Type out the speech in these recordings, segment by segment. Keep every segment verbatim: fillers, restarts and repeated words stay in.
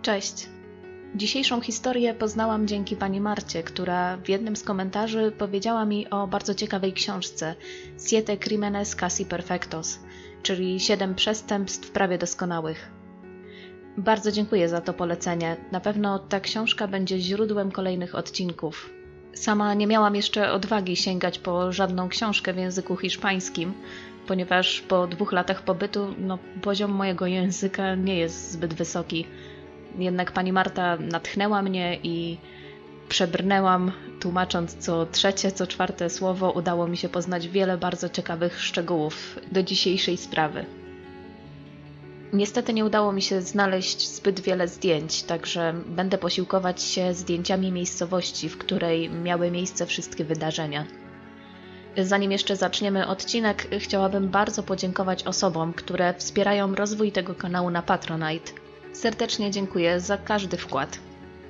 Cześć! Dzisiejszą historię poznałam dzięki pani Marcie, która w jednym z komentarzy powiedziała mi o bardzo ciekawej książce Siete Crímenes Casi Perfectos, czyli Siedem przestępstw prawie doskonałych. Bardzo dziękuję za to polecenie. Na pewno ta książka będzie źródłem kolejnych odcinków. Sama nie miałam jeszcze odwagi sięgać po żadną książkę w języku hiszpańskim, ponieważ po dwóch latach pobytu no, poziom mojego języka nie jest zbyt wysoki. Jednak pani Marta natchnęła mnie i przebrnęłam, tłumacząc co trzecie, co czwarte słowo. Udało mi się poznać wiele bardzo ciekawych szczegółów do dzisiejszej sprawy. Niestety nie udało mi się znaleźć zbyt wiele zdjęć, także będę posiłkować się zdjęciami miejscowości, w której miały miejsce wszystkie wydarzenia. Zanim jeszcze zaczniemy odcinek, chciałabym bardzo podziękować osobom, które wspierają rozwój tego kanału na Patronite. Serdecznie dziękuję za każdy wkład.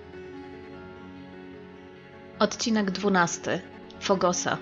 Odcinek dwunasty. Fogosa.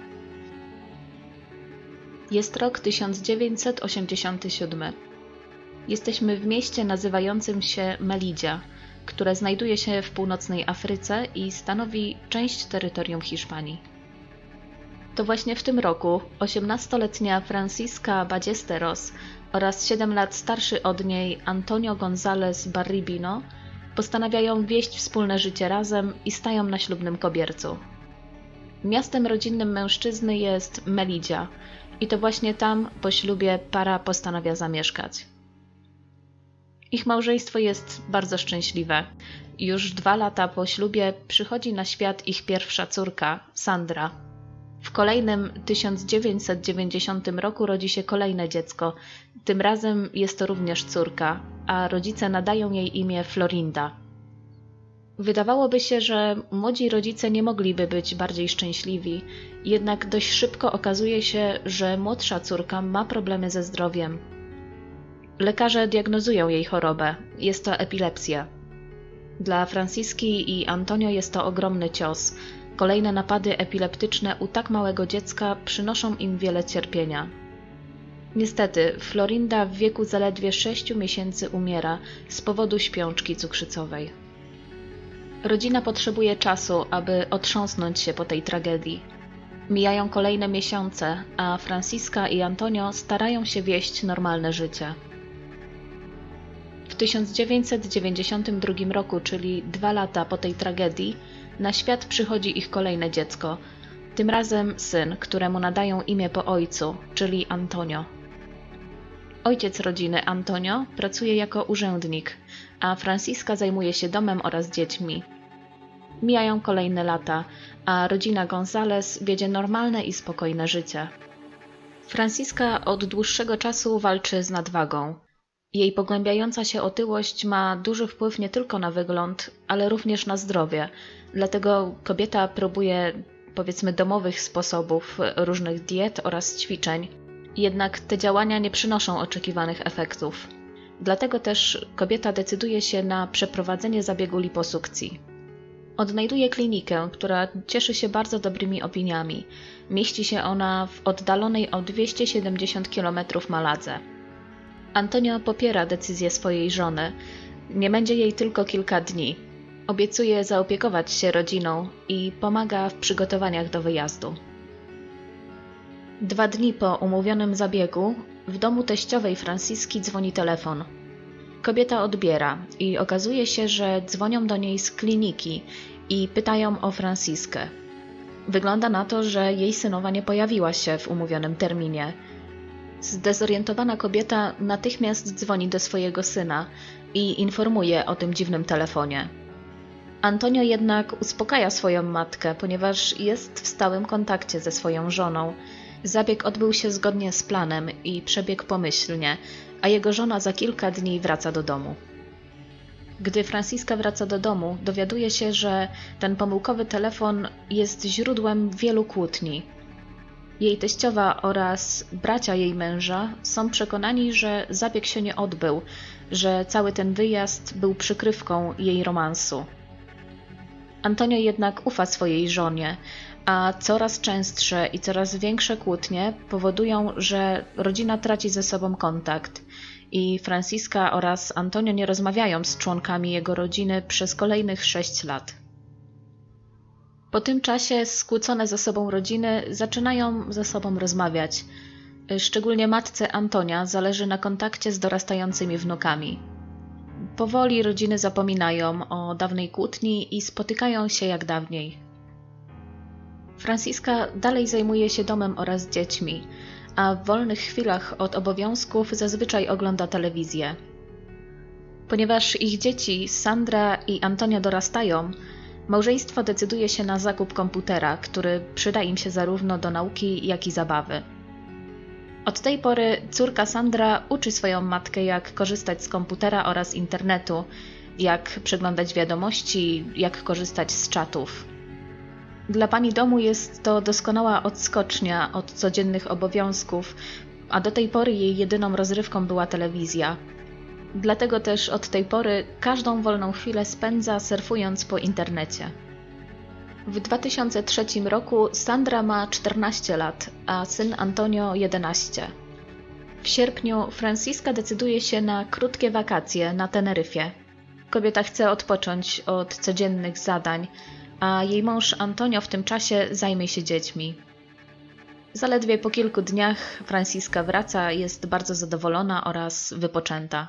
Jest rok tysiąc dziewięćset osiemdziesiąty siódmy. Jesteśmy w mieście nazywającym się Melilla, które znajduje się w północnej Afryce i stanowi część terytorium Hiszpanii. To właśnie w tym roku osiemnastoletnia Francisca Ballesteros oraz siedem lat starszy od niej Antonio González Barribino postanawiają wieść wspólne życie razem i stają na ślubnym kobiercu. Miastem rodzinnym mężczyzny jest Melilla i to właśnie tam po ślubie para postanawia zamieszkać. Ich małżeństwo jest bardzo szczęśliwe. Już dwa lata po ślubie przychodzi na świat ich pierwsza córka, Sandra. W kolejnym tysiąc dziewięćset dziewięćdziesiątym roku rodzi się kolejne dziecko. Tym razem jest to również córka, a rodzice nadają jej imię Florinda. Wydawałoby się, że młodzi rodzice nie mogliby być bardziej szczęśliwi, jednak dość szybko okazuje się, że młodsza córka ma problemy ze zdrowiem. Lekarze diagnozują jej chorobę. Jest to epilepsja. Dla Franciski i Antonio jest to ogromny cios. Kolejne napady epileptyczne u tak małego dziecka przynoszą im wiele cierpienia. Niestety, Florinda w wieku zaledwie sześciu miesięcy umiera z powodu śpiączki cukrzycowej. Rodzina potrzebuje czasu, aby otrząsnąć się po tej tragedii. Mijają kolejne miesiące, a Franciska i Antonio starają się wieść normalne życie. W tysiąc dziewięćset dziewięćdziesiątym drugim roku, czyli dwa lata po tej tragedii, na świat przychodzi ich kolejne dziecko, tym razem syn, któremu nadają imię po ojcu, czyli Antonio. Ojciec rodziny, Antonio, pracuje jako urzędnik, a Francisca zajmuje się domem oraz dziećmi. Mijają kolejne lata, a rodzina González wiedzie normalne i spokojne życie. Francisca od dłuższego czasu walczy z nadwagą. Jej pogłębiająca się otyłość ma duży wpływ nie tylko na wygląd, ale również na zdrowie. Dlatego kobieta próbuje, powiedzmy, domowych sposobów, różnych diet oraz ćwiczeń. Jednak te działania nie przynoszą oczekiwanych efektów. Dlatego też kobieta decyduje się na przeprowadzenie zabiegu liposukcji. Odnajduje klinikę, która cieszy się bardzo dobrymi opiniami. Mieści się ona w oddalonej o dwieście siedemdziesiąt kilometrów Maladze. Antonio popiera decyzję swojej żony. Nie będzie jej tylko kilka dni. Obiecuje zaopiekować się rodziną i pomaga w przygotowaniach do wyjazdu. Dwa dni po umówionym zabiegu w domu teściowej Franciski dzwoni telefon. Kobieta odbiera i okazuje się, że dzwonią do niej z kliniki i pytają o Franciskę. Wygląda na to, że jej synowa nie pojawiła się w umówionym terminie. Zdezorientowana kobieta natychmiast dzwoni do swojego syna i informuje o tym dziwnym telefonie. Antonio jednak uspokaja swoją matkę, ponieważ jest w stałym kontakcie ze swoją żoną. Zabieg odbył się zgodnie z planem i przebiegł pomyślnie, a jego żona za kilka dni wraca do domu. Gdy Francisca wraca do domu, dowiaduje się, że ten pomyłkowy telefon jest źródłem wielu kłótni. Jej teściowa oraz bracia jej męża są przekonani, że zabieg się nie odbył, że cały ten wyjazd był przykrywką jej romansu. Antonio jednak ufa swojej żonie, a coraz częstsze i coraz większe kłótnie powodują, że rodzina traci ze sobą kontakt i Francisca oraz Antonio nie rozmawiają z członkami jego rodziny przez kolejnych sześć lat. Po tym czasie skłócone ze sobą rodziny zaczynają ze sobą rozmawiać. Szczególnie matce Antonia zależy na kontakcie z dorastającymi wnukami. Powoli rodziny zapominają o dawnej kłótni i spotykają się jak dawniej. Francisca dalej zajmuje się domem oraz dziećmi, a w wolnych chwilach od obowiązków zazwyczaj ogląda telewizję. Ponieważ ich dzieci, Sandra i Antonio, dorastają, małżeństwo decyduje się na zakup komputera, który przyda im się zarówno do nauki, jak i zabawy. Od tej pory córka Sandra uczy swoją matkę, jak korzystać z komputera oraz internetu, jak przeglądać wiadomości, jak korzystać z czatów. Dla pani domu jest to doskonała odskocznia od codziennych obowiązków, a do tej pory jej jedyną rozrywką była telewizja. Dlatego też od tej pory każdą wolną chwilę spędza surfując po internecie. W dwa tysiące trzecim roku Sandra ma czternaście lat, a syn Antonio jedenaście. W sierpniu Francisca decyduje się na krótkie wakacje na Teneryfie. Kobieta chce odpocząć od codziennych zadań, a jej mąż Antonio w tym czasie zajmie się dziećmi. Zaledwie po kilku dniach Francisca wraca, jest bardzo zadowolona oraz wypoczęta.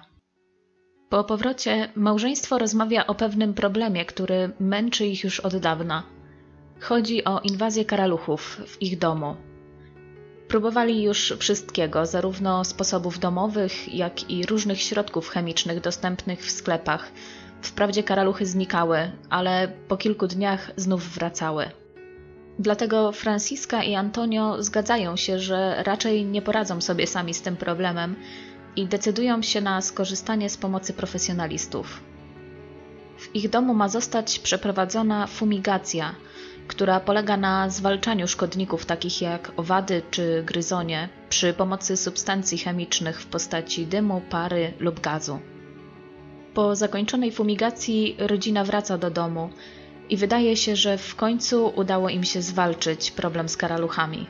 Po powrocie małżeństwo rozmawia o pewnym problemie, który męczy ich już od dawna. Chodzi o inwazję karaluchów w ich domu. Próbowali już wszystkiego, zarówno sposobów domowych, jak i różnych środków chemicznych dostępnych w sklepach. Wprawdzie karaluchy znikały, ale po kilku dniach znów wracały. Dlatego Francisca i Antonio zgadzają się, że raczej nie poradzą sobie sami z tym problemem i decydują się na skorzystanie z pomocy profesjonalistów. W ich domu ma zostać przeprowadzona fumigacja, która polega na zwalczaniu szkodników takich jak owady czy gryzonie przy pomocy substancji chemicznych w postaci dymu, pary lub gazu. Po zakończonej fumigacji rodzina wraca do domu i wydaje się, że w końcu udało im się zwalczyć problem z karaluchami.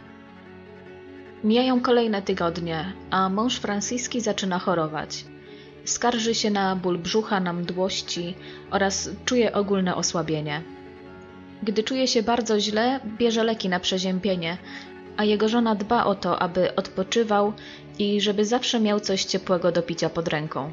Mijają kolejne tygodnie, a mąż Francisci zaczyna chorować. Skarży się na ból brzucha, na mdłości oraz czuje ogólne osłabienie. Gdy czuje się bardzo źle, bierze leki na przeziębienie, a jego żona dba o to, aby odpoczywał i żeby zawsze miał coś ciepłego do picia pod ręką.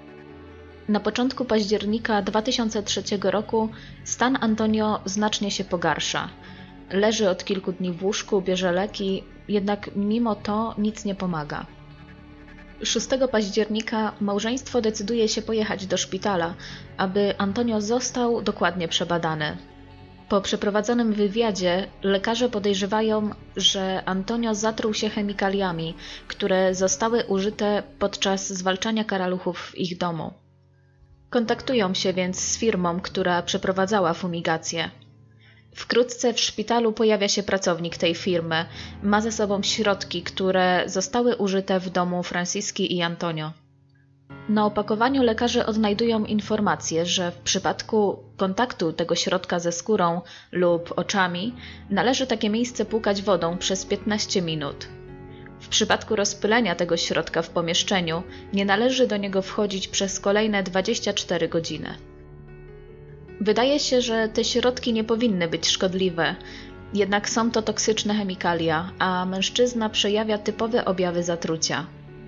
Na początku października dwa tysiące trzeciego roku stan Antonio znacznie się pogarsza. Leży od kilku dni w łóżku, bierze leki, jednak mimo to nic nie pomaga. szóstego października małżeństwo decyduje się pojechać do szpitala, aby Antonio został dokładnie przebadany. Po przeprowadzonym wywiadzie lekarze podejrzewają, że Antonio zatruł się chemikaliami, które zostały użyte podczas zwalczania karaluchów w ich domu. Kontaktują się więc z firmą, która przeprowadzała fumigację. Wkrótce w szpitalu pojawia się pracownik tej firmy. Ma ze sobą środki, które zostały użyte w domu Francisci i Antonio. Na opakowaniu lekarze odnajdują informację, że w przypadku kontaktu tego środka ze skórą lub oczami należy takie miejsce płukać wodą przez piętnaście minut. W przypadku rozpylenia tego środka w pomieszczeniu nie należy do niego wchodzić przez kolejne dwadzieścia cztery godziny. Wydaje się, że te środki nie powinny być szkodliwe, jednak są to toksyczne chemikalia, a mężczyzna przejawia typowe objawy zatrucia.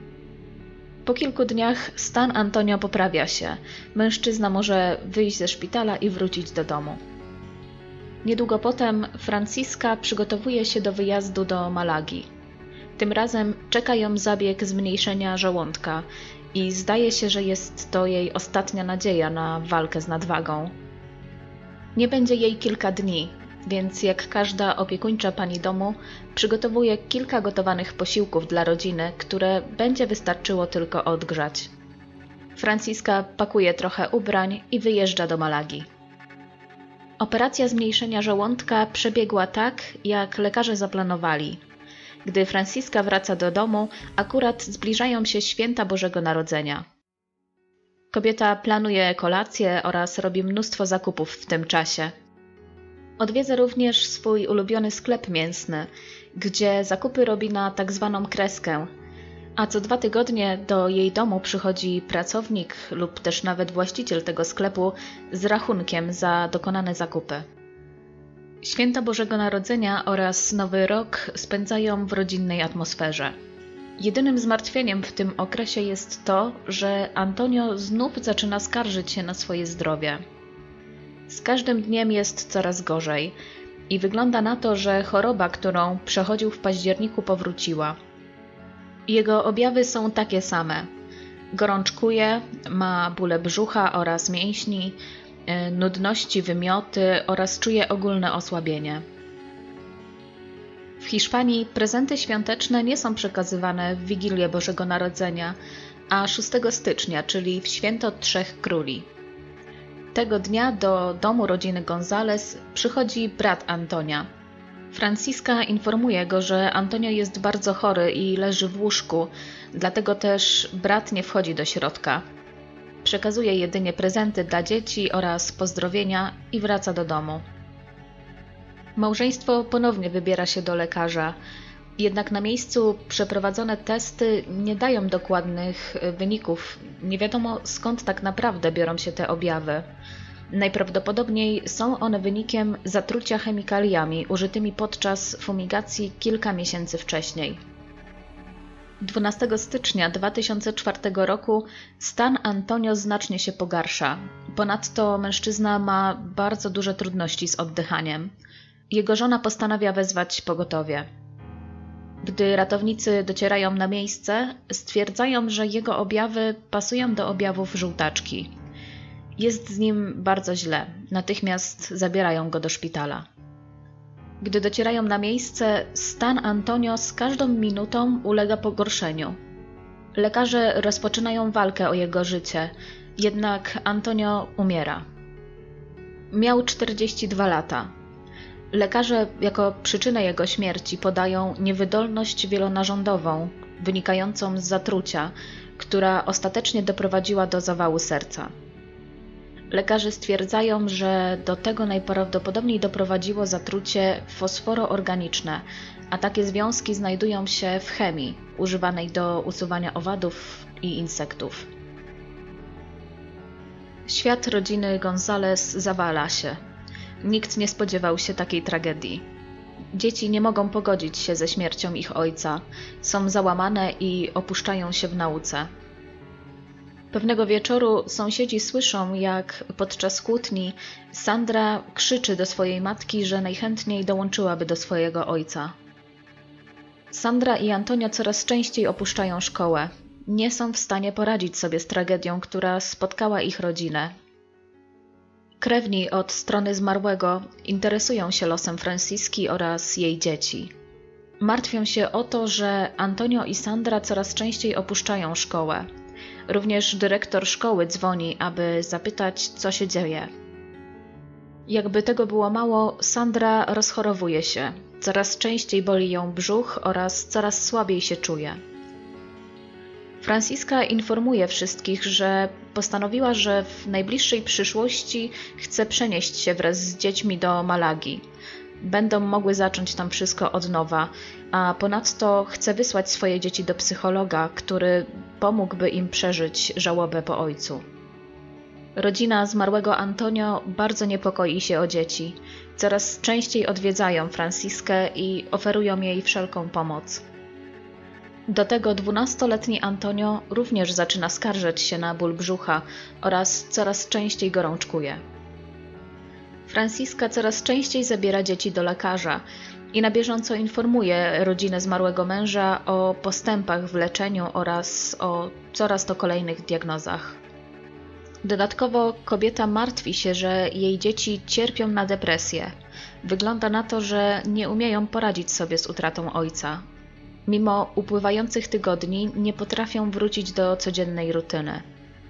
Po kilku dniach stan Antonio poprawia się. Mężczyzna może wyjść ze szpitala i wrócić do domu. Niedługo potem Francisca przygotowuje się do wyjazdu do Malagi. Tym razem czeka ją zabieg zmniejszenia żołądka i zdaje się, że jest to jej ostatnia nadzieja na walkę z nadwagą. Nie będzie jej kilka dni, więc jak każda opiekuńcza pani domu przygotowuje kilka gotowanych posiłków dla rodziny, które będzie wystarczyło tylko odgrzać. Francisca pakuje trochę ubrań i wyjeżdża do Malagi. Operacja zmniejszenia żołądka przebiegła tak, jak lekarze zaplanowali. Gdy Francisca wraca do domu, akurat zbliżają się święta Bożego Narodzenia. Kobieta planuje kolację oraz robi mnóstwo zakupów w tym czasie. Odwiedza również swój ulubiony sklep mięsny, gdzie zakupy robi na tak zwaną kreskę. A co dwa tygodnie do jej domu przychodzi pracownik lub też nawet właściciel tego sklepu z rachunkiem za dokonane zakupy. Święta Bożego Narodzenia oraz Nowy Rok spędzają w rodzinnej atmosferze. Jedynym zmartwieniem w tym okresie jest to, że Antonio znów zaczyna skarżyć się na swoje zdrowie. Z każdym dniem jest coraz gorzej i wygląda na to, że choroba, którą przechodził w październiku, powróciła. Jego objawy są takie same. Gorączkuje, ma bóle brzucha oraz mięśni, nudności, wymioty oraz czuje ogólne osłabienie. W Hiszpanii prezenty świąteczne nie są przekazywane w Wigilię Bożego Narodzenia, a szóstego stycznia, czyli w święto Trzech Króli. Tego dnia do domu rodziny González przychodzi brat Antonia. Francisca informuje go, że Antonio jest bardzo chory i leży w łóżku, dlatego też brat nie wchodzi do środka. Przekazuje jedynie prezenty dla dzieci oraz pozdrowienia i wraca do domu. Małżeństwo ponownie wybiera się do lekarza, jednak na miejscu przeprowadzone testy nie dają dokładnych wyników. Nie wiadomo, skąd tak naprawdę biorą się te objawy. Najprawdopodobniej są one wynikiem zatrucia chemikaliami użytymi podczas fumigacji kilka miesięcy wcześniej. dwunastego stycznia dwa tysiące czwartego roku stan Antonio znacznie się pogarsza. Ponadto mężczyzna ma bardzo duże trudności z oddychaniem. Jego żona postanawia wezwać pogotowie. Gdy ratownicy docierają na miejsce, stwierdzają, że jego objawy pasują do objawów żółtaczki. Jest z nim bardzo źle. Natychmiast zabierają go do szpitala. Gdy docierają na miejsce, stan Antonio z każdą minutą ulega pogorszeniu. Lekarze rozpoczynają walkę o jego życie, jednak Antonio umiera. Miał czterdzieści dwa lata. Lekarze jako przyczynę jego śmierci podają niewydolność wielonarządową, wynikającą z zatrucia, która ostatecznie doprowadziła do zawału serca. Lekarze stwierdzają, że do tego najprawdopodobniej doprowadziło zatrucie fosforoorganiczne, a takie związki znajdują się w chemii używanej do usuwania owadów i insektów. Świat rodziny González zawala się. Nikt nie spodziewał się takiej tragedii. Dzieci nie mogą pogodzić się ze śmiercią ich ojca, są załamane i opuszczają się w nauce. Pewnego wieczoru sąsiedzi słyszą, jak podczas kłótni Sandra krzyczy do swojej matki, że najchętniej dołączyłaby do swojego ojca. Sandra i Antonio coraz częściej opuszczają szkołę. Nie są w stanie poradzić sobie z tragedią, która spotkała ich rodzinę. Krewni od strony zmarłego interesują się losem Franciski oraz jej dzieci. Martwią się o to, że Antonio i Sandra coraz częściej opuszczają szkołę. Również dyrektor szkoły dzwoni, aby zapytać, co się dzieje. Jakby tego było mało, Sandra rozchorowuje się. Coraz częściej boli ją brzuch oraz coraz słabiej się czuje. Franciska informuje wszystkich, że postanowiła, że w najbliższej przyszłości chce przenieść się wraz z dziećmi do Malagi. Będą mogły zacząć tam wszystko od nowa, a ponadto chce wysłać swoje dzieci do psychologa, który pomógłby im przeżyć żałobę po ojcu. Rodzina zmarłego Antonio bardzo niepokoi się o dzieci. Coraz częściej odwiedzają Franciskę i oferują jej wszelką pomoc. Do tego dwunastoletni Antonio również zaczyna skarżyć się na ból brzucha oraz coraz częściej gorączkuje. Francisca coraz częściej zabiera dzieci do lekarza i na bieżąco informuje rodzinę zmarłego męża o postępach w leczeniu oraz o coraz to kolejnych diagnozach. Dodatkowo kobieta martwi się, że jej dzieci cierpią na depresję. Wygląda na to, że nie umieją poradzić sobie z utratą ojca. Mimo upływających tygodni nie potrafią wrócić do codziennej rutyny.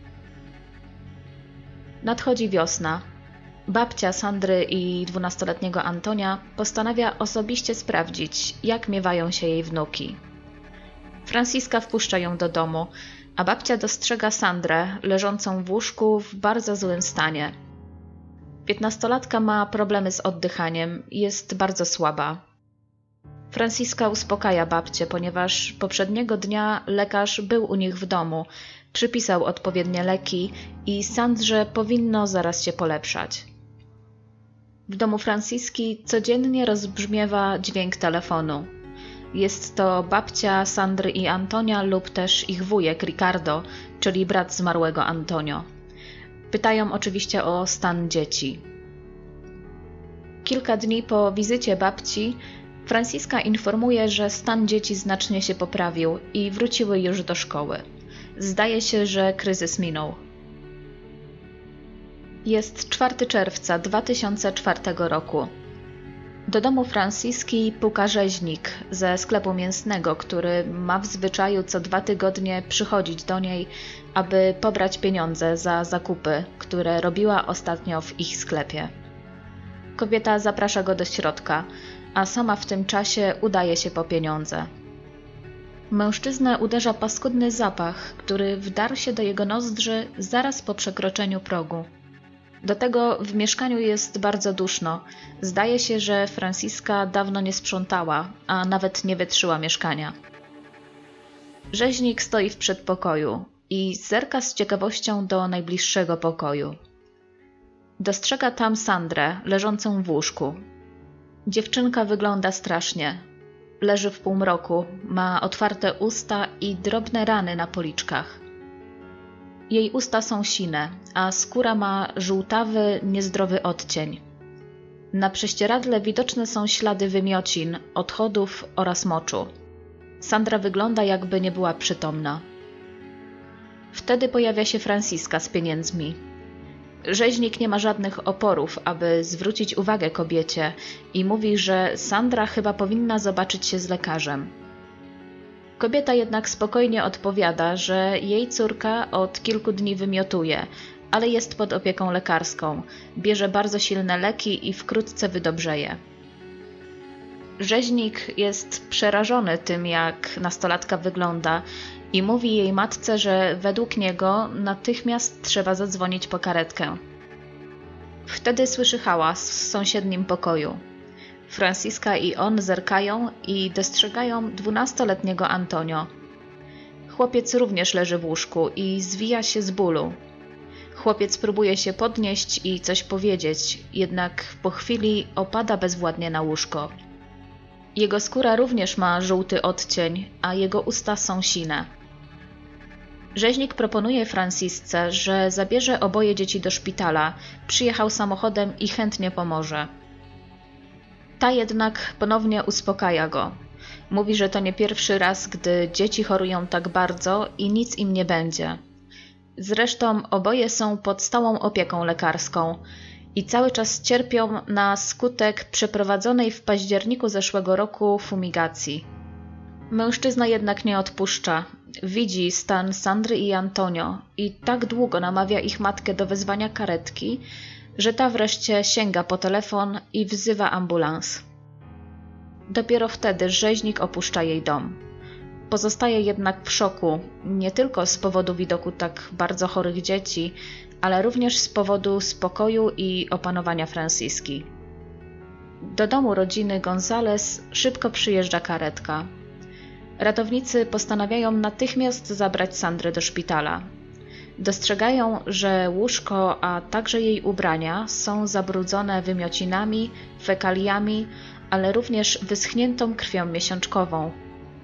Nadchodzi wiosna. Babcia Sandry i dwunastoletniego Antonia postanawia osobiście sprawdzić, jak miewają się jej wnuki. Franciska wpuszcza ją do domu, a babcia dostrzega Sandrę leżącą w łóżku w bardzo złym stanie. Piętnastolatka ma problemy z oddychaniem i jest bardzo słaba. Franziska uspokaja babcię, ponieważ poprzedniego dnia lekarz był u nich w domu, przypisał odpowiednie leki i Sandrze powinno zaraz się polepszać. W domu Franziski codziennie rozbrzmiewa dźwięk telefonu. Jest to babcia Sandry i Antonia lub też ich wujek Ricardo, czyli brat zmarłego Antonio. Pytają oczywiście o stan dzieci. Kilka dni po wizycie babci Franziska informuje, że stan dzieci znacznie się poprawił i wróciły już do szkoły. Zdaje się, że kryzys minął. Jest czwartego czerwca dwa tysiące czwartego roku. Do domu Franziski puka rzeźnik ze sklepu mięsnego, który ma w zwyczaju co dwa tygodnie przychodzić do niej, aby pobrać pieniądze za zakupy, które robiła ostatnio w ich sklepie. Kobieta zaprasza go do środka, a sama w tym czasie udaje się po pieniądze. Mężczyznę uderza paskudny zapach, który wdarł się do jego nozdrzy zaraz po przekroczeniu progu. Do tego w mieszkaniu jest bardzo duszno. Zdaje się, że Franziska dawno nie sprzątała, a nawet nie wietrzyła mieszkania. Rzeźnik stoi w przedpokoju i zerka z ciekawością do najbliższego pokoju. Dostrzega tam Sandrę, leżącą w łóżku. Dziewczynka wygląda strasznie. Leży w półmroku, ma otwarte usta i drobne rany na policzkach. Jej usta są sine, a skóra ma żółtawy, niezdrowy odcień. Na prześcieradle widoczne są ślady wymiocin, odchodów oraz moczu. Sandra wygląda, jakby nie była przytomna. Wtedy pojawia się Franziska z pieniędzmi. Rzeźnik nie ma żadnych oporów, aby zwrócić uwagę kobiecie i mówi, że Sandra chyba powinna zobaczyć się z lekarzem. Kobieta jednak spokojnie odpowiada, że jej córka od kilku dni wymiotuje, ale jest pod opieką lekarską, bierze bardzo silne leki i wkrótce wydobrzeje. Rzeźnik jest przerażony tym, jak nastolatka wygląda i mówi jej matce, że według niego natychmiast trzeba zadzwonić po karetkę. Wtedy słyszy hałas w sąsiednim pokoju. Franziska i on zerkają i dostrzegają dwunastoletniego Antonio. Chłopiec również leży w łóżku i zwija się z bólu. Chłopiec próbuje się podnieść i coś powiedzieć, jednak po chwili opada bezwładnie na łóżko. Jego skóra również ma żółty odcień, a jego usta są sine. Rzeźnik proponuje Franzisce, że zabierze oboje dzieci do szpitala, przyjechał samochodem i chętnie pomoże. Ta jednak ponownie uspokaja go. Mówi, że to nie pierwszy raz, gdy dzieci chorują tak bardzo i nic im nie będzie. Zresztą oboje są pod stałą opieką lekarską i cały czas cierpią na skutek przeprowadzonej w październiku zeszłego roku fumigacji. Mężczyzna jednak nie odpuszcza. Widzi stan Sandry i Antonio i tak długo namawia ich matkę do wezwania karetki, że ta wreszcie sięga po telefon i wzywa ambulans. Dopiero wtedy rzeźnik opuszcza jej dom. Pozostaje jednak w szoku, nie tylko z powodu widoku tak bardzo chorych dzieci, ale również z powodu spokoju i opanowania Franziski. Do domu rodziny González szybko przyjeżdża karetka. Ratownicy postanawiają natychmiast zabrać Sandrę do szpitala. Dostrzegają, że łóżko, a także jej ubrania są zabrudzone wymiocinami, fekaliami, ale również wyschniętą krwią miesiączkową.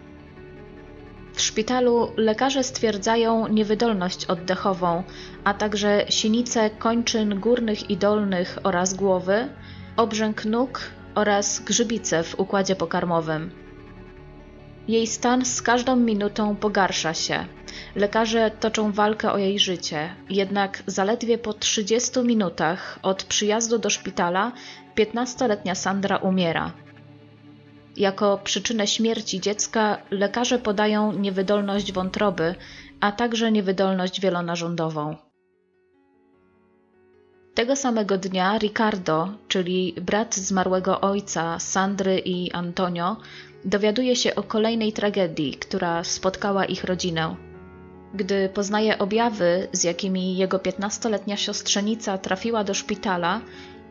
W szpitalu lekarze stwierdzają niewydolność oddechową, a także sinice kończyn górnych i dolnych oraz głowy, obrzęk nóg oraz grzybice w układzie pokarmowym. Jej stan z każdą minutą pogarsza się. Lekarze toczą walkę o jej życie, jednak zaledwie po trzydziestu minutach od przyjazdu do szpitala piętnastoletnia Sandra umiera. Jako przyczynę śmierci dziecka lekarze podają niewydolność wątroby, a także niewydolność wielonarządową. Tego samego dnia Ricardo, czyli brat zmarłego ojca Sandry i Antonio, dowiaduje się o kolejnej tragedii, która spotkała ich rodzinę. Gdy poznaje objawy, z jakimi jego piętnastoletnia siostrzenica trafiła do szpitala,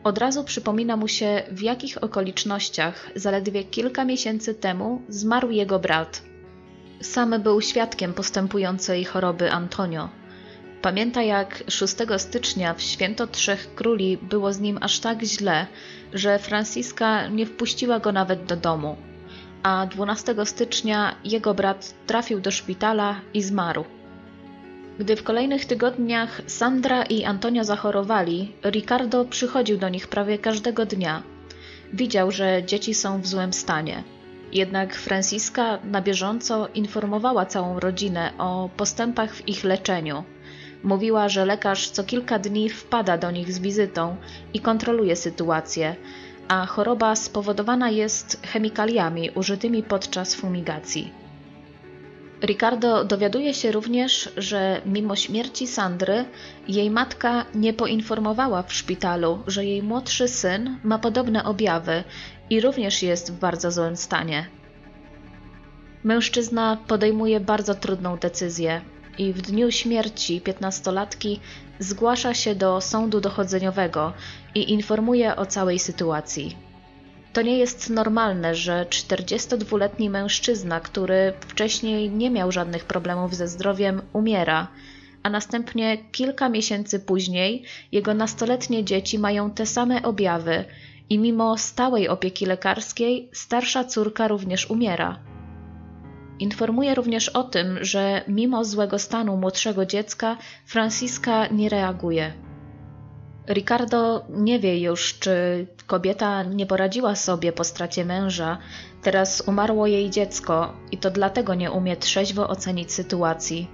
Od razu przypomina mu się, w jakich okolicznościach zaledwie kilka miesięcy temu zmarł jego brat. Sam był świadkiem postępującej choroby Antonio. Pamięta, jak szóstego stycznia w święto Trzech Króli było z nim aż tak źle, że Franziska nie wpuściła go nawet do domu, a dwunastego stycznia jego brat trafił do szpitala i zmarł. Gdy w kolejnych tygodniach Sandra i Antonio zachorowali, Ricardo przychodził do nich prawie każdego dnia. Widział, że dzieci są w złym stanie. Jednak Franziska na bieżąco informowała całą rodzinę o postępach w ich leczeniu. Mówiła, że lekarz co kilka dni wpada do nich z wizytą i kontroluje sytuację, a choroba spowodowana jest chemikaliami użytymi podczas fumigacji. Ricardo dowiaduje się również, że mimo śmierci Sandry, jej matka nie poinformowała w szpitalu, że jej młodszy syn ma podobne objawy i również jest w bardzo złym stanie. Mężczyzna podejmuje bardzo trudną decyzję i w dniu śmierci piętnastolatki zgłasza się do sądu dochodzeniowego i informuje o całej sytuacji. To nie jest normalne, że czterdziestodwuletni mężczyzna, który wcześniej nie miał żadnych problemów ze zdrowiem, umiera, a następnie kilka miesięcy później jego nastoletnie dzieci mają te same objawy i mimo stałej opieki lekarskiej starsza córka również umiera. Informuje również o tym, że mimo złego stanu młodszego dziecka Franziska nie reaguje. Ricardo nie wie już, czy kobieta nie poradziła sobie po stracie męża, teraz umarło jej dziecko i to dlatego nie umie trzeźwo ocenić sytuacji.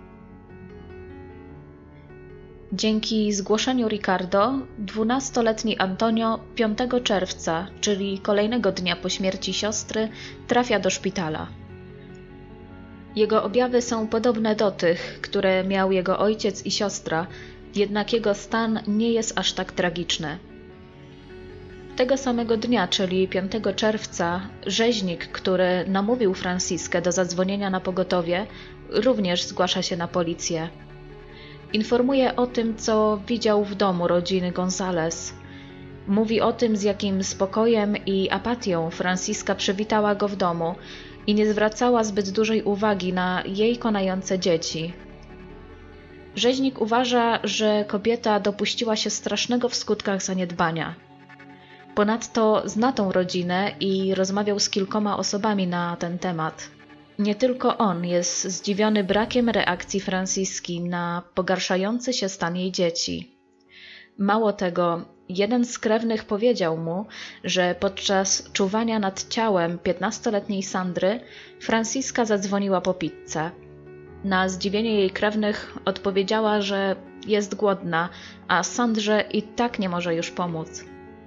Dzięki zgłoszeniu Ricardo, dwunastoletni Antonio piątego czerwca, czyli kolejnego dnia po śmierci siostry, trafia do szpitala. Jego objawy są podobne do tych, które miał jego ojciec i siostra, jednak jego stan nie jest aż tak tragiczny. Tego samego dnia, czyli piątego czerwca, rzeźnik, który namówił Franziskę do zadzwonienia na pogotowie, również zgłasza się na policję. Informuje o tym, co widział w domu rodziny González. Mówi o tym, z jakim spokojem i apatią Franziska przywitała go w domu i nie zwracała zbyt dużej uwagi na jej konające dzieci. Rzeźnik uważa, że kobieta dopuściła się strasznego w skutkach zaniedbania. Ponadto zna tą rodzinę i rozmawiał z kilkoma osobami na ten temat. Nie tylko on jest zdziwiony brakiem reakcji Franziski na pogarszający się stan jej dzieci. Mało tego, jeden z krewnych powiedział mu, że podczas czuwania nad ciałem piętnastoletniej Sandry Franziska zadzwoniła po pizzę. Na zdziwienie jej krewnych odpowiedziała, że jest głodna, a Sandrze i tak nie może już pomóc.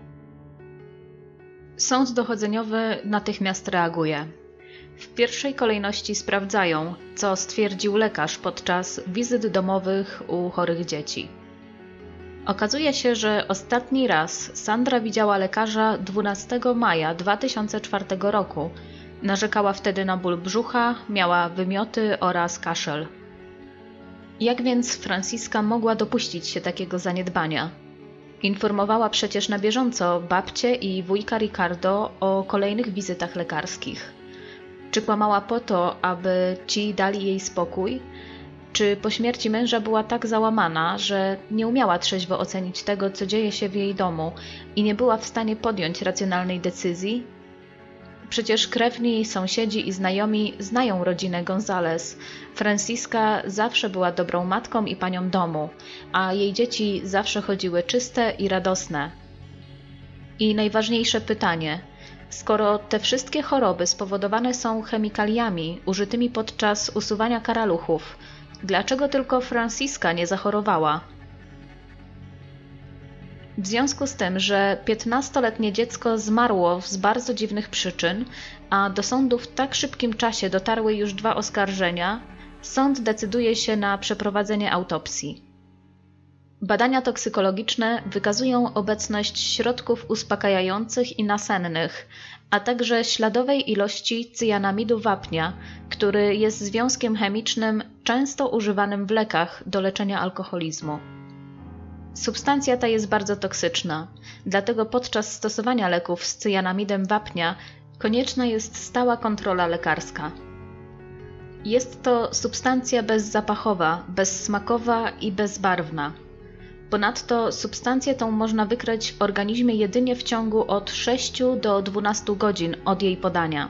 Sąd dochodzeniowy natychmiast reaguje. W pierwszej kolejności sprawdzają, co stwierdził lekarz podczas wizyt domowych u chorych dzieci. Okazuje się, że ostatni raz Sandra widziała lekarza dwunastego maja dwa tysiące czwartego roku. Narzekała wtedy na ból brzucha, miała wymioty oraz kaszel. Jak więc Franziska mogła dopuścić się takiego zaniedbania? Informowała przecież na bieżąco babcię i wujka Ricardo o kolejnych wizytach lekarskich. Czy kłamała po to, aby ci dali jej spokój? Czy po śmierci męża była tak załamana, że nie umiała trzeźwo ocenić tego, co dzieje się w jej domu i nie była w stanie podjąć racjonalnej decyzji? Przecież krewni, sąsiedzi i znajomi znają rodzinę González. Franziska zawsze była dobrą matką i panią domu, a jej dzieci zawsze chodziły czyste i radosne. I najważniejsze pytanie. Skoro te wszystkie choroby spowodowane są chemikaliami użytymi podczas usuwania karaluchów, dlaczego tylko Franziska nie zachorowała? W związku z tym, że piętnastoletnie dziecko zmarło z bardzo dziwnych przyczyn, a do sądu w tak szybkim czasie dotarły już dwa oskarżenia, sąd decyduje się na przeprowadzenie autopsji. Badania toksykologiczne wykazują obecność środków uspokajających i nasennych, a także śladowej ilości cyjanamidu wapnia, który jest związkiem chemicznym często używanym w lekach do leczenia alkoholizmu. Substancja ta jest bardzo toksyczna, dlatego podczas stosowania leków z cyjanamidem wapnia konieczna jest stała kontrola lekarska. Jest to substancja bezzapachowa, bezsmakowa i bezbarwna. Ponadto substancję tą można wykryć w organizmie jedynie w ciągu od sześciu do dwunastu godzin od jej podania.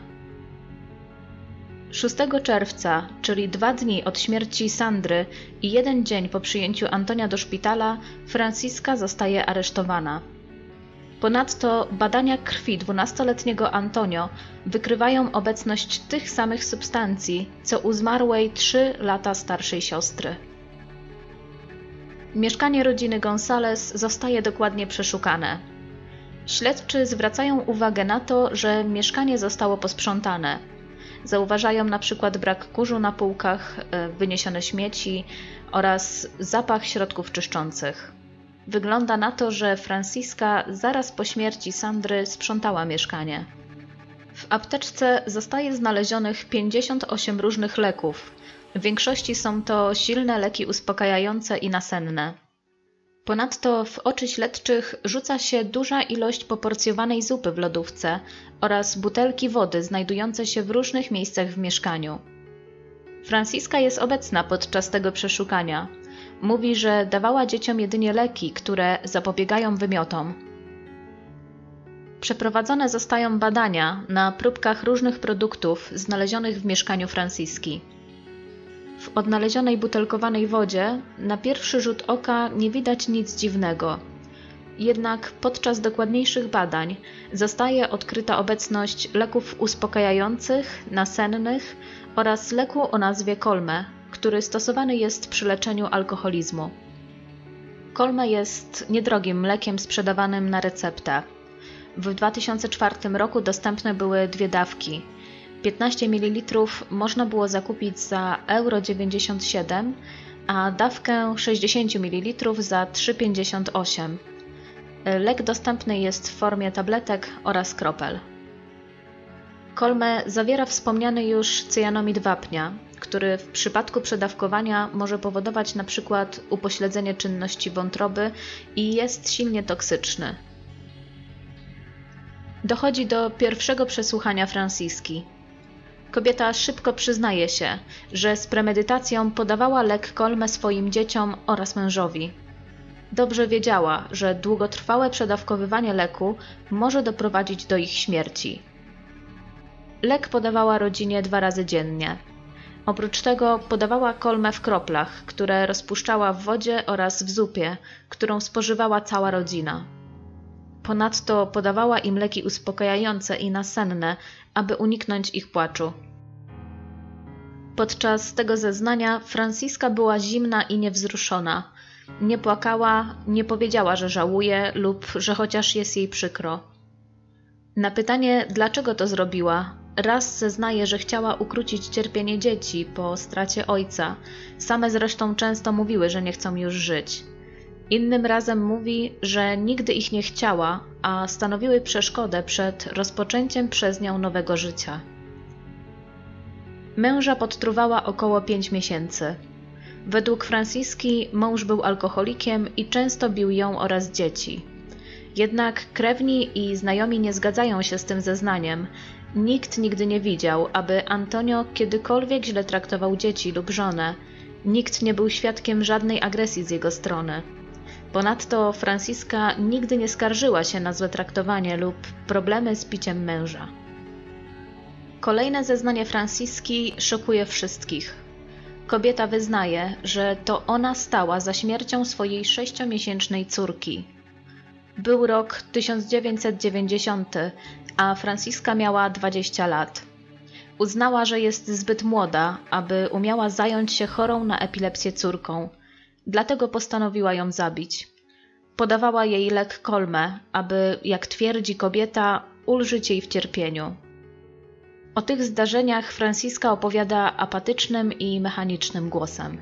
szóstego czerwca, czyli dwa dni od śmierci Sandry i jeden dzień po przyjęciu Antonia do szpitala, Franciska zostaje aresztowana. Ponadto badania krwi dwunastoletniego Antonio wykrywają obecność tych samych substancji, co u zmarłej trzy lata starszej siostry. Mieszkanie rodziny González zostaje dokładnie przeszukane. Śledczy zwracają uwagę na to, że mieszkanie zostało posprzątane. Zauważają na przykład brak kurzu na półkach, wyniesione śmieci oraz zapach środków czyszczących. Wygląda na to, że Franciska zaraz po śmierci Sandry sprzątała mieszkanie. W apteczce zostaje znalezionych pięćdziesiąt osiem różnych leków. W większości są to silne leki uspokajające i nasenne. Ponadto w oczy śledczych rzuca się duża ilość poporcjowanej zupy w lodówce oraz butelki wody znajdujące się w różnych miejscach w mieszkaniu. Franciska jest obecna podczas tego przeszukania. Mówi, że dawała dzieciom jedynie leki, które zapobiegają wymiotom. Przeprowadzone zostają badania na próbkach różnych produktów znalezionych w mieszkaniu Franciski. W odnalezionej butelkowanej wodzie na pierwszy rzut oka nie widać nic dziwnego. Jednak podczas dokładniejszych badań zostaje odkryta obecność leków uspokajających, nasennych oraz leku o nazwie Kolme, który stosowany jest przy leczeniu alkoholizmu. Kolme jest niedrogim lekiem sprzedawanym na receptę. W dwa tysiące czwartym roku dostępne były dwie dawki. piętnaście mililitrów można było zakupić za euro dziewięćdziesiąt siedem, a dawkę sześćdziesiąt mililitrów za trzy pięćdziesiąt osiem. Lek dostępny jest w formie tabletek oraz kropel. Kolme zawiera wspomniany już cyjanomid wapnia, który w przypadku przedawkowania może powodować np. upośledzenie czynności wątroby i jest silnie toksyczny. Dochodzi do pierwszego przesłuchania Franciski. Kobieta szybko przyznaje się, że z premedytacją podawała lek Kolme swoim dzieciom oraz mężowi. Dobrze wiedziała, że długotrwałe przedawkowywanie leku może doprowadzić do ich śmierci. Lek podawała rodzinie dwa razy dziennie. Oprócz tego podawała Kolme w kroplach, które rozpuszczała w wodzie oraz w zupie, którą spożywała cała rodzina. Ponadto podawała im leki uspokajające i nasenne, aby uniknąć ich płaczu. Podczas tego zeznania Franciska była zimna i niewzruszona. Nie płakała, nie powiedziała, że żałuje lub że chociaż jest jej przykro. Na pytanie, dlaczego to zrobiła, raz zeznaje, że chciała ukrócić cierpienie dzieci po stracie ojca. Same zresztą często mówiły, że nie chcą już żyć. Innym razem mówi, że nigdy ich nie chciała, a stanowiły przeszkodę przed rozpoczęciem przez nią nowego życia. Męża podtruwała około pięć miesięcy. Według Franciski mąż był alkoholikiem i często bił ją oraz dzieci. Jednak krewni i znajomi nie zgadzają się z tym zeznaniem. Nikt nigdy nie widział, aby Antonio kiedykolwiek źle traktował dzieci lub żonę. Nikt nie był świadkiem żadnej agresji z jego strony. Ponadto Franciska nigdy nie skarżyła się na złe traktowanie lub problemy z piciem męża. Kolejne zeznanie Franciski szokuje wszystkich. Kobieta wyznaje, że to ona stała za śmiercią swojej sześciomiesięcznej córki. Był rok tysiąc dziewięćset dziewięćdziesiąty, a Franciska miała dwadzieścia lat. Uznała, że jest zbyt młoda, aby umiała zająć się chorą na epilepsję córką. Dlatego postanowiła ją zabić. Podawała jej lek Kolme, aby, jak twierdzi kobieta, ulżyć jej w cierpieniu. O tych zdarzeniach Franciska opowiada apatycznym i mechanicznym głosem.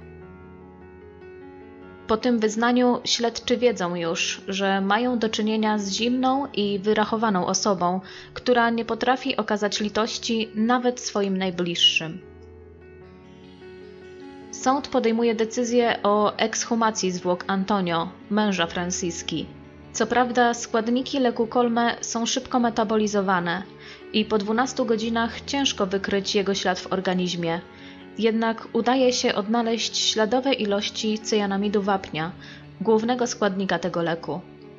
Po tym wyznaniu śledczy wiedzą już, że mają do czynienia z zimną i wyrachowaną osobą, która nie potrafi okazać litości nawet swoim najbliższym. sąd podejmuje decyzję o ekshumacji zwłok Antonio, męża Franciski. Co prawda składniki leku Colme są szybko metabolizowane i po dwunastu godzinach ciężko wykryć jego ślad w organizmie, jednak udaje się odnaleźć śladowe ilości cyjanamidu wapnia, głównego składnika tego leku.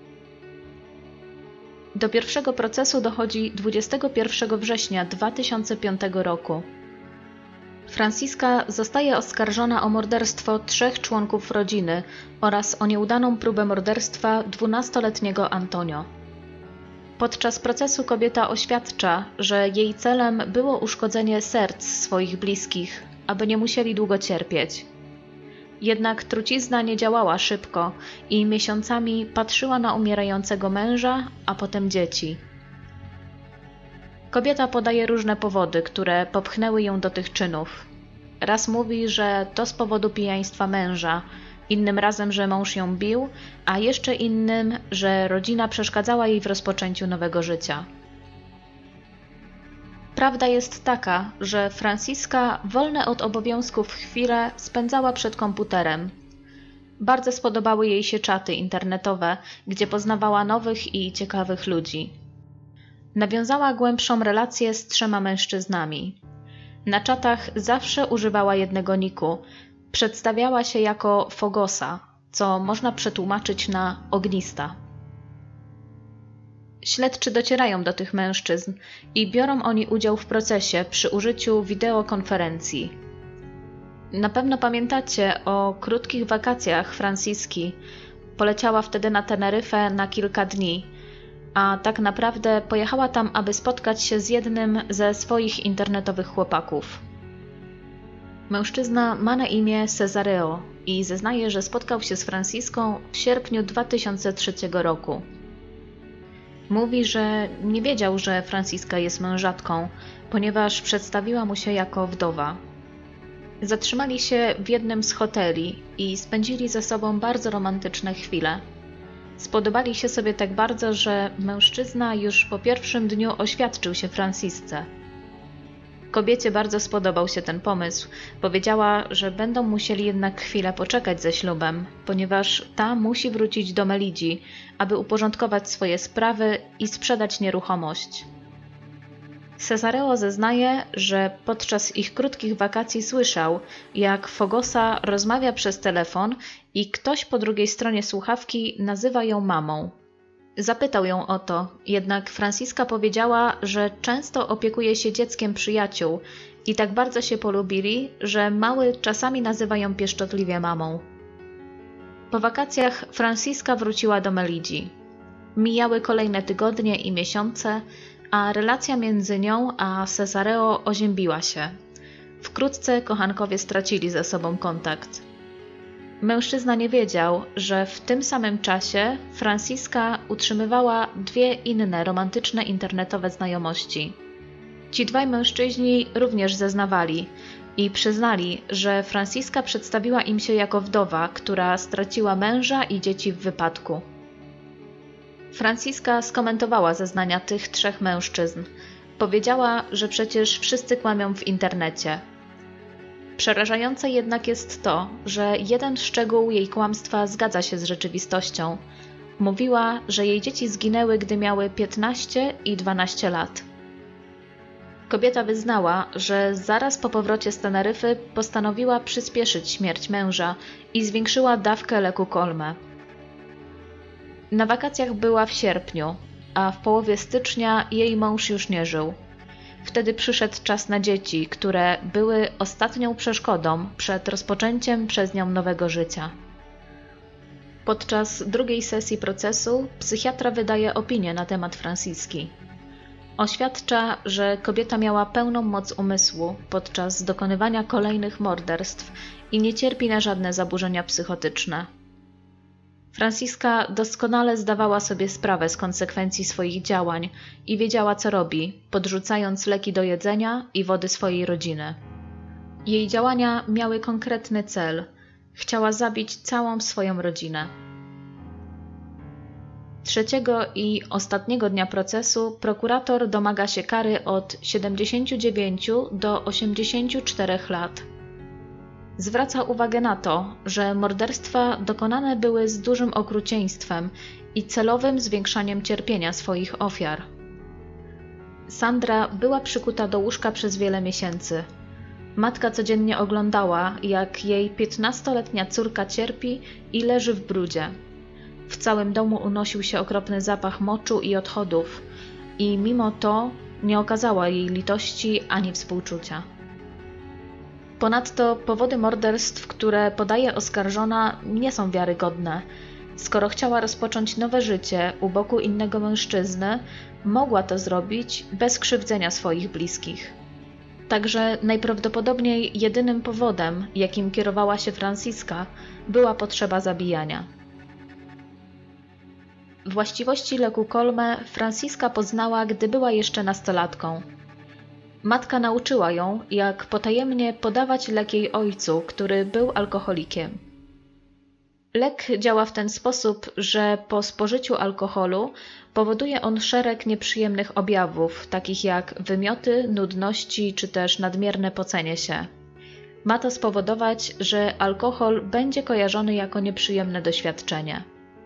Do pierwszego procesu dochodzi dwudziestego pierwszego września dwa tysiące piątego roku. Franciska zostaje oskarżona o morderstwo trzech członków rodziny oraz o nieudaną próbę morderstwa dwunastoletniego Antonio. Podczas procesu kobieta oświadcza, że jej celem było uszkodzenie serc swoich bliskich, aby nie musieli długo cierpieć. Jednak trucizna nie działała szybko i miesiącami patrzyła na umierającego męża, a potem dzieci. Kobieta podaje różne powody, które popchnęły ją do tych czynów. Raz mówi, że to z powodu pijaństwa męża, innym razem, że mąż ją bił, a jeszcze innym, że rodzina przeszkadzała jej w rozpoczęciu nowego życia. Prawda jest taka, że Franciska wolne od obowiązków chwile spędzała przed komputerem. Bardzo spodobały jej się czaty internetowe, gdzie poznawała nowych i ciekawych ludzi. Nawiązała głębszą relację z trzema mężczyznami. Na czatach zawsze używała jednego niku. Przedstawiała się jako Fogosa, co można przetłumaczyć na ognista. Śledczy docierają do tych mężczyzn i biorą oni udział w procesie przy użyciu wideokonferencji. Na pewno pamiętacie o krótkich wakacjach Franciski. Poleciała wtedy na Teneryfę na kilka dni, a tak naprawdę pojechała tam, aby spotkać się z jednym ze swoich internetowych chłopaków. Mężczyzna ma na imię Cesareo i zeznaje, że spotkał się z Franciską w sierpniu dwa tysiące trzeciego roku. Mówi, że nie wiedział, że Franciska jest mężatką, ponieważ przedstawiła mu się jako wdowa. Zatrzymali się w jednym z hoteli i spędzili ze sobą bardzo romantyczne chwile. Spodobali się sobie tak bardzo, że mężczyzna już po pierwszym dniu oświadczył się Francisce. Kobiecie bardzo spodobał się ten pomysł. Powiedziała, że będą musieli jednak chwilę poczekać ze ślubem, ponieważ ta musi wrócić do Melidzi, aby uporządkować swoje sprawy i sprzedać nieruchomość. Cesareo zeznaje, że podczas ich krótkich wakacji słyszał, jak Fogosa rozmawia przez telefon i ktoś po drugiej stronie słuchawki nazywa ją mamą. Zapytał ją o to, jednak Franciska powiedziała, że często opiekuje się dzieckiem przyjaciół i tak bardzo się polubili, że mały czasami nazywa ją pieszczotliwie mamą. Po wakacjach Franciska wróciła do Melidzi. Mijały kolejne tygodnie i miesiące, a relacja między nią a Cesareo oziębiła się. Wkrótce kochankowie stracili ze sobą kontakt. Mężczyzna nie wiedział, że w tym samym czasie Franciska utrzymywała dwie inne romantyczne internetowe znajomości. Ci dwaj mężczyźni również zeznawali i przyznali, że Franciska przedstawiła im się jako wdowa, która straciła męża i dzieci w wypadku. Franciska skomentowała zeznania tych trzech mężczyzn. Powiedziała, że przecież wszyscy kłamią w internecie. Przerażające jednak jest to, że jeden szczegół jej kłamstwa zgadza się z rzeczywistością. Mówiła, że jej dzieci zginęły, gdy miały piętnaście i dwanaście lat. Kobieta wyznała, że zaraz po powrocie z Teneryfy postanowiła przyspieszyć śmierć męża i zwiększyła dawkę leku Colme. Na wakacjach była w sierpniu, a w połowie stycznia jej mąż już nie żył. Wtedy przyszedł czas na dzieci, które były ostatnią przeszkodą przed rozpoczęciem przez nią nowego życia. Podczas drugiej sesji procesu psychiatra wydaje opinię na temat Franciski. Oświadcza, że kobieta miała pełną moc umysłu podczas dokonywania kolejnych morderstw i nie cierpi na żadne zaburzenia psychotyczne. Franciska doskonale zdawała sobie sprawę z konsekwencji swoich działań i wiedziała, co robi, podrzucając leki do jedzenia i wody swojej rodziny. Jej działania miały konkretny cel. Chciała zabić całą swoją rodzinę. Trzeciego i ostatniego dnia procesu prokurator domaga się kary od siedemdziesięciu dziewięciu do osiemdziesięciu czterech lat. Zwraca uwagę na to, że morderstwa dokonane były z dużym okrucieństwem i celowym zwiększaniem cierpienia swoich ofiar. Sandra była przykuta do łóżka przez wiele miesięcy. Matka codziennie oglądała, jak jej piętnastoletnia córka cierpi i leży w brudzie. W całym domu unosił się okropny zapach moczu i odchodów i mimo to nie okazała jej litości ani współczucia. Ponadto powody morderstw, które podaje oskarżona, nie są wiarygodne. Skoro chciała rozpocząć nowe życie u boku innego mężczyzny, mogła to zrobić bez krzywdzenia swoich bliskich. Także najprawdopodobniej jedynym powodem, jakim kierowała się Franciska, była potrzeba zabijania. Właściwości leku Kolme Franciska poznała, gdy była jeszcze nastolatką. Matka nauczyła ją, jak potajemnie podawać lek jej ojcu, który był alkoholikiem. Lek działa w ten sposób, że po spożyciu alkoholu powoduje on szereg nieprzyjemnych objawów, takich jak wymioty, nudności czy też nadmierne pocenie się. Ma to spowodować, że alkohol będzie kojarzony jako nieprzyjemne doświadczenie.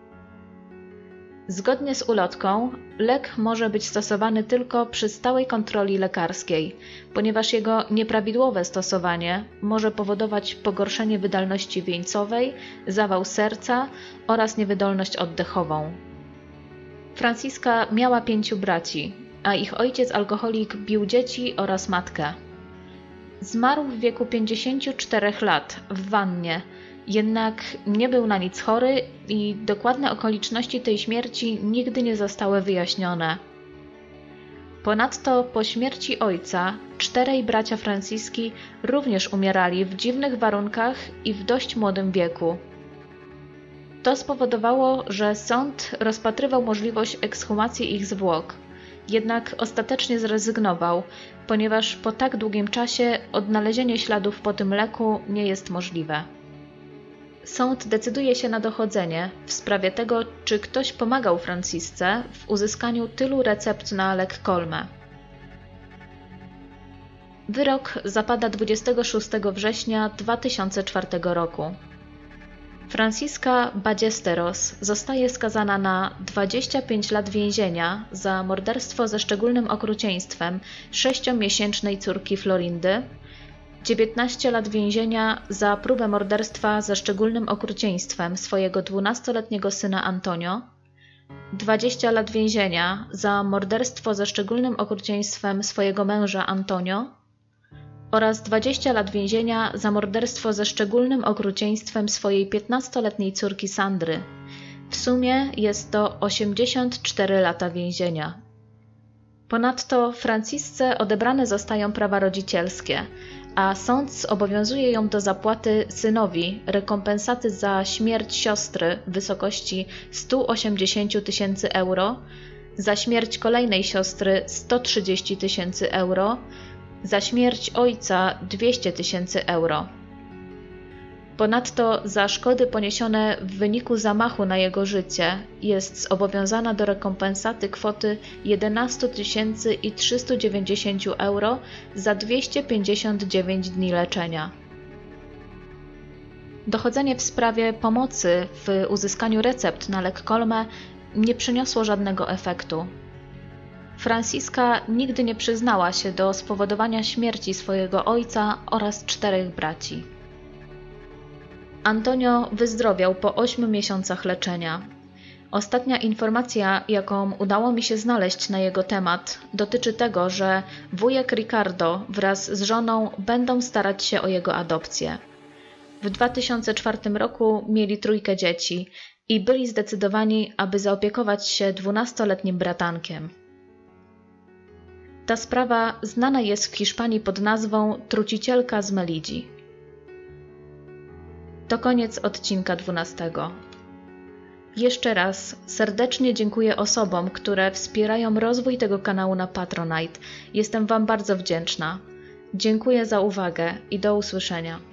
Zgodnie z ulotką, lek może być stosowany tylko przy stałej kontroli lekarskiej, ponieważ jego nieprawidłowe stosowanie może powodować pogorszenie wydolności wieńcowej, zawał serca oraz niewydolność oddechową. Franciska miała pięciu braci, a ich ojciec alkoholik bił dzieci oraz matkę. Zmarł w wieku pięćdziesięciu czterech lat w wannie, jednak nie był na nic chory i dokładne okoliczności tej śmierci nigdy nie zostały wyjaśnione. Ponadto po śmierci ojca czterej bracia Franciski również umierali w dziwnych warunkach i w dość młodym wieku. To spowodowało, że sąd rozpatrywał możliwość ekshumacji ich zwłok, jednak ostatecznie zrezygnował, ponieważ po tak długim czasie odnalezienie śladów po tym leku nie jest możliwe. Sąd decyduje się na dochodzenie w sprawie tego, czy ktoś pomagał Francisce w uzyskaniu tylu recept na lek Kolme. Wyrok zapada dwudziestego szóstego września dwa tysiące czwartego roku. Francisca Ballesteros zostaje skazana na dwadzieścia pięć lat więzienia za morderstwo ze szczególnym okrucieństwem sześciomiesięcznej córki Florindy, dziewiętnaście lat więzienia za próbę morderstwa ze szczególnym okrucieństwem swojego dwunastoletniego syna Antonio, dwadzieścia lat więzienia za morderstwo ze szczególnym okrucieństwem swojego męża Antonio oraz dwadzieścia lat więzienia za morderstwo ze szczególnym okrucieństwem swojej piętnastoletniej córki Sandry. W sumie jest to osiemdziesiąt cztery lata więzienia. Ponadto Francisce odebrane zostają prawa rodzicielskie, a sąd zobowiązuje ją do zapłaty synowi rekompensaty za śmierć siostry w wysokości sto osiemdziesiąt tysięcy euro, za śmierć kolejnej siostry sto trzydzieści tysięcy euro, za śmierć ojca dwieście tysięcy euro. Ponadto za szkody poniesione w wyniku zamachu na jego życie jest zobowiązana do rekompensaty kwoty jedenaście tysięcy trzysta dziewięćdziesiąt euro za dwieście pięćdziesiąt dziewięć dni leczenia. Dochodzenie w sprawie pomocy w uzyskaniu recept na lek Kolme nie przyniosło żadnego efektu. Franciska nigdy nie przyznała się do spowodowania śmierci swojego ojca oraz czterech braci. Antonio wyzdrowiał po ośmiu miesiącach leczenia. Ostatnia informacja, jaką udało mi się znaleźć na jego temat, dotyczy tego, że wujek Ricardo wraz z żoną będą starać się o jego adopcję. W dwa tysiące czwartym roku mieli trójkę dzieci i byli zdecydowani, aby zaopiekować się dwunastoletnim bratankiem. Ta sprawa znana jest w Hiszpanii pod nazwą Trucicielka z Melidzi. To koniec odcinka dwunastego. Jeszcze raz serdecznie dziękuję osobom, które wspierają rozwój tego kanału na Patronite. Jestem Wam bardzo wdzięczna. Dziękuję za uwagę i do usłyszenia.